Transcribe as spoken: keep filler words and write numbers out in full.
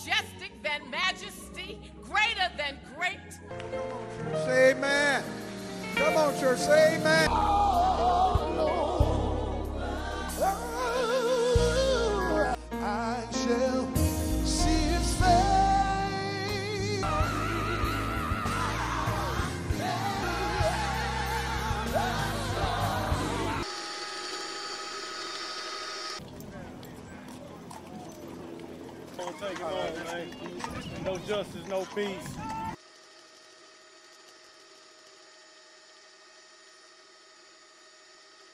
majestic than majesty, greater than great. Say amen. Come on, church, say amen. Oh, Lord, I shall see his face. Don't take it long, man. No justice, no peace.